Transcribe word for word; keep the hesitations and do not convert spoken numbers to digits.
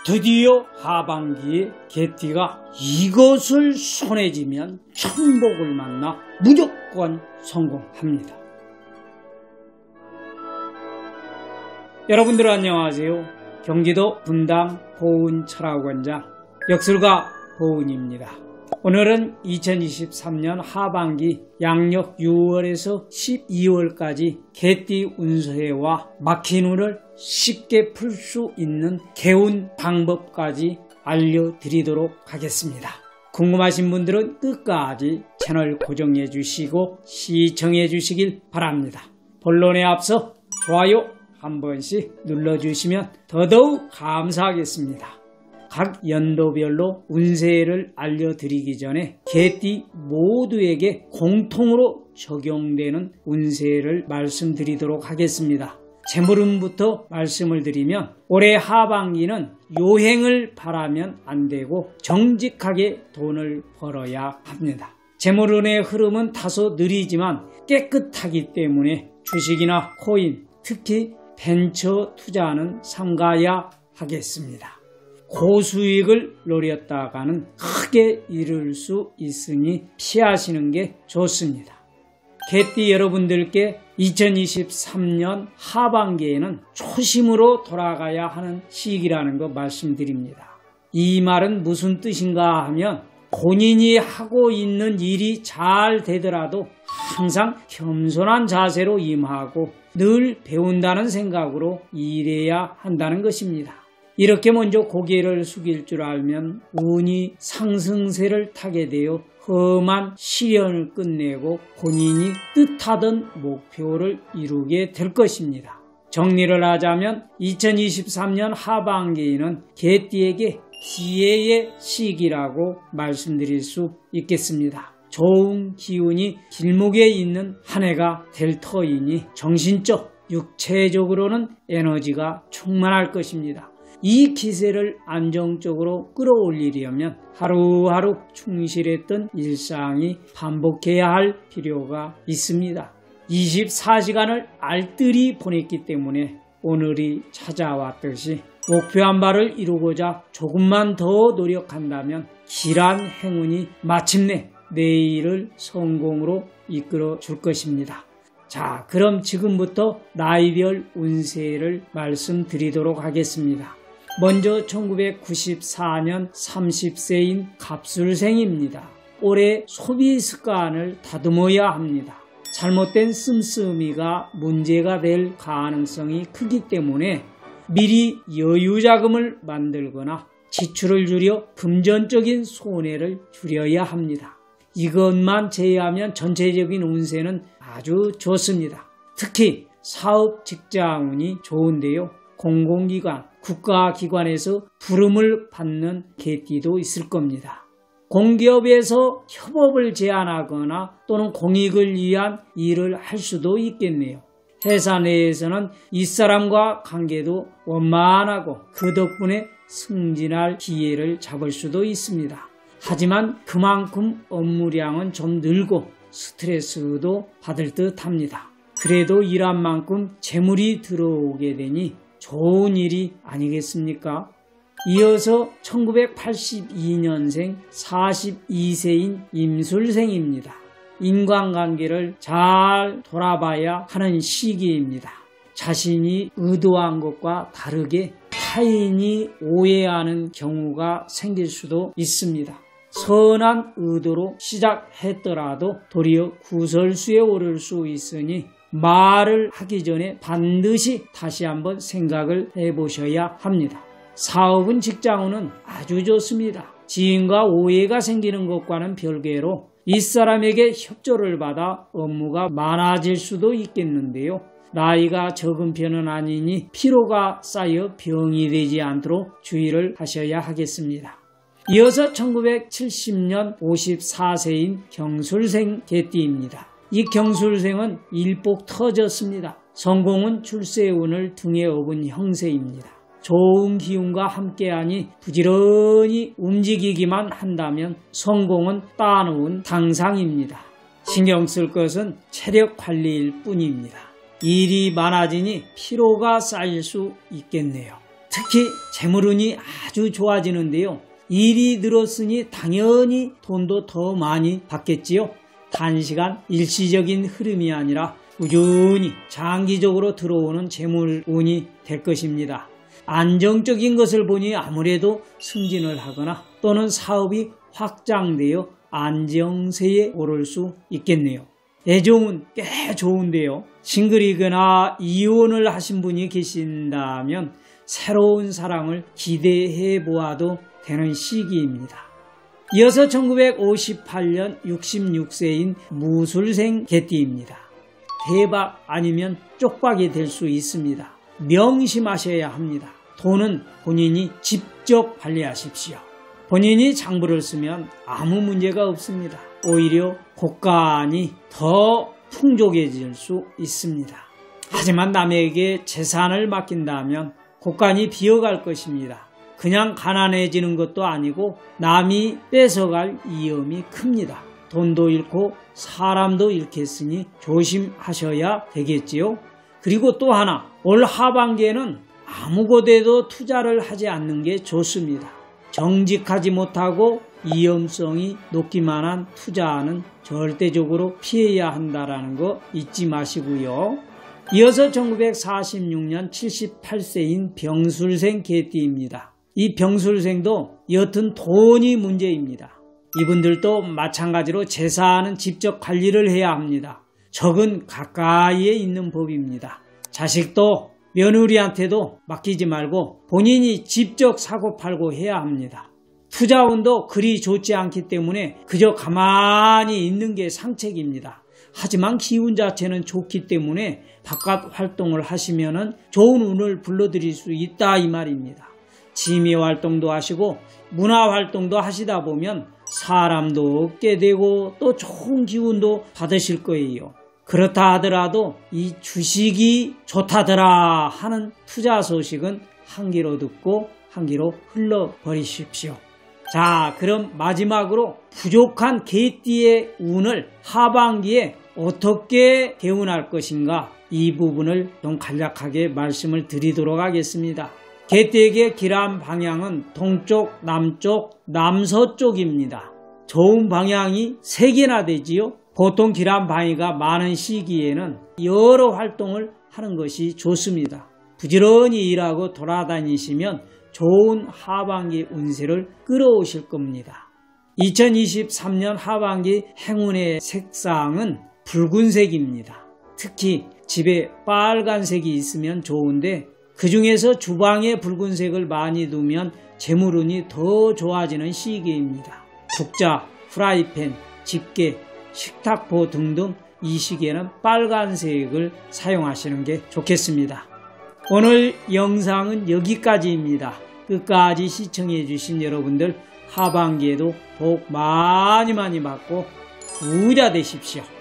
드디어 하반기에 개띠가 이것을 손에 쥐면 천복을 만나 무조건 성공합니다. 여러분들 안녕하세요. 경기도 분당 보은철학원장 역술가 보은입니다. 오늘은 이천이십삼 년 하반기 양력 유월에서 십이월까지 개띠 운세와 막힌 운을 쉽게 풀 수 있는 개운 방법까지 알려드리도록 하겠습니다. 궁금하신 분들은 끝까지 채널 고정해 주시고 시청해 주시길 바랍니다. 본론에 앞서 좋아요 한 번씩 눌러주시면 더더욱 감사하겠습니다. 각 연도별로 운세를 알려드리기 전에 개띠 모두에게 공통으로 적용되는 운세를 말씀드리도록 하겠습니다. 재물운부터 말씀을 드리면 올해 하반기는 요행을 바라면 안 되고 정직하게 돈을 벌어야 합니다. 재물운의 흐름은 다소 느리지만 깨끗하기 때문에 주식이나 코인, 특히 벤처 투자는 삼가야 하겠습니다. 고수익을 노렸다가는 크게 잃을 수 있으니 피하시는 게 좋습니다. 개띠 여러분들께 이천이십삼 년 하반기에는 초심으로 돌아가야 하는 시기라는 거 말씀드립니다. 이 말은 무슨 뜻인가 하면 본인이 하고 있는 일이 잘 되더라도 항상 겸손한 자세로 임하고 늘 배운다는 생각으로 일해야 한다는 것입니다. 이렇게 먼저 고개를 숙일 줄 알면 운이 상승세를 타게 되어 험한 시련을 끝내고 본인이 뜻하던 목표를 이루게 될 것입니다. 정리를 하자면 이천이십삼 년 하반기에는 개띠에게 기회의 시기라고 말씀드릴 수 있겠습니다. 좋은 기운이 길목에 있는 한 해가 될 터이니 정신적, 육체적으로는 에너지가 충만할 것입니다. 이 기세를 안정적으로 끌어올리려면 하루하루 충실했던 일상이 반복해야 할 필요가 있습니다. 이십사 시간을 알뜰히 보냈기 때문에 오늘이 찾아왔듯이 목표한 바를 이루고자 조금만 더 노력한다면 길한 행운이 마침내 내일을 성공으로 이끌어 줄 것입니다. 자, 그럼 지금부터 나이별 운세를 말씀드리도록 하겠습니다. 먼저 천구백구십사 년 삼십 세인 갑술생입니다. 올해 소비 습관을 다듬어야 합니다. 잘못된 씀씀이가 문제가 될 가능성이 크기 때문에 미리 여유자금을 만들거나 지출을 줄여 금전적인 손해를 줄여야 합니다. 이것만 제외하면 전체적인 운세는 아주 좋습니다. 특히 사업 직장운이 좋은데요. 공공기관, 국가기관에서 부름을 받는 개띠도 있을 겁니다. 공기업에서 협업을 제안하거나 또는 공익을 위한 일을 할 수도 있겠네요. 회사 내에서는 윗사람과 관계도 원만하고 그 덕분에 승진할 기회를 잡을 수도 있습니다. 하지만 그만큼 업무량은 좀 늘고 스트레스도 받을 듯 합니다. 그래도 일한 만큼 재물이 들어오게 되니 좋은 일이 아니겠습니까? 이어서 천구백팔십이 년생 사십이 세인 임술생입니다. 인간관계를 잘 돌아봐야 하는 시기입니다. 자신이 의도한 것과 다르게 타인이 오해하는 경우가 생길 수도 있습니다. 선한 의도로 시작했더라도 도리어 구설수에 오를 수 있으니 말을 하기 전에 반드시 다시 한번 생각을 해보셔야 합니다. 사업은 직장운은 아주 좋습니다. 지인과 오해가 생기는 것과는 별개로 윗사람에게 협조를 받아 업무가 많아질 수도 있겠는데요. 나이가 적은 편은 아니니 피로가 쌓여 병이 되지 않도록 주의를 하셔야 하겠습니다. 이어서 천구백칠십 년 오십사 세인 경술생 개띠입니다. 이 경술생은 일복 터졌습니다. 성공은 출세운을 등에 업은 형세입니다. 좋은 기운과 함께하니 부지런히 움직이기만 한다면 성공은 따놓은 당상입니다. 신경 쓸 것은 체력 관리일 뿐입니다. 일이 많아지니 피로가 쌓일 수 있겠네요. 특히 재물운이 아주 좋아지는데요. 일이 늘었으니 당연히 돈도 더 많이 받겠지요. 단시간 일시적인 흐름이 아니라 꾸준히 장기적으로 들어오는 재물운이 될 것입니다. 안정적인 것을 보니 아무래도 승진을 하거나 또는 사업이 확장되어 안정세에 오를 수 있겠네요. 애정은 꽤 좋은데요. 싱글이거나 이혼을 하신 분이 계신다면 새로운 사랑을 기대해 보아도 되는 시기입니다. 이어서 천구백오십팔 년 육십육 세인 무술생 개띠입니다. 대박 아니면 쪽박이 될 수 있습니다. 명심하셔야 합니다. 돈은 본인이 직접 관리하십시오. 본인이 장부를 쓰면 아무 문제가 없습니다. 오히려 곳간이 더 풍족해질 수 있습니다. 하지만 남에게 재산을 맡긴다면 곳간이 비어갈 것입니다. 그냥 가난해지는 것도 아니고 남이 뺏어갈 위험이 큽니다. 돈도 잃고 사람도 잃겠으니 조심하셔야 되겠지요. 그리고 또 하나, 올 하반기에는 아무 곳에도 투자를 하지 않는 게 좋습니다. 정직하지 못하고 위험성이 높기만 한 투자는 절대적으로 피해야 한다는 거 잊지 마시고요. 이어서 천구백사십육 년 칠십팔 세인 병술생 개띠입니다. 이 병술생도 여튼 돈이 문제입니다. 이분들도 마찬가지로 재산은 직접 관리를 해야 합니다. 적은 가까이에 있는 법입니다. 자식도 며느리한테도 맡기지 말고 본인이 직접 사고 팔고 해야 합니다. 투자운도 그리 좋지 않기 때문에 그저 가만히 있는 게 상책입니다. 하지만 기운 자체는 좋기 때문에 바깥 활동을 하시면 좋은 운을 불러들일 수 있다 이 말입니다. 취미 활동도 하시고 문화 활동도 하시다 보면 사람도 얻게 되고 또 좋은 기운도 받으실 거예요. 그렇다 하더라도 이 주식이 좋다더라 하는 투자 소식은 한 귀로 듣고 한 귀로 흘러버리십시오. 자, 그럼 마지막으로 부족한 개띠의 운을 하반기에 어떻게 개운할 것인가, 이 부분을 좀 간략하게 말씀을 드리도록 하겠습니다. 개띠에게 길한 방향은 동쪽, 남쪽, 남서쪽입니다. 좋은 방향이 세 개나 되지요. 보통 길한 방위가 많은 시기에는 여러 활동을 하는 것이 좋습니다. 부지런히 일하고 돌아다니시면 좋은 하반기 운세를 끌어오실 겁니다. 이천이십삼 년 하반기 행운의 색상은 붉은색입니다. 특히 집에 빨간색이 있으면 좋은데 그 중에서 주방에 붉은색을 많이 두면 재물운이 더 좋아지는 시기입니다. 국자, 프라이팬, 집게, 식탁보 등등 이 시기에는 빨간색을 사용하시는 게 좋겠습니다. 오늘 영상은 여기까지입니다. 끝까지 시청해 주신 여러분들 하반기에도 복 많이 많이 받고 부자 되십시오.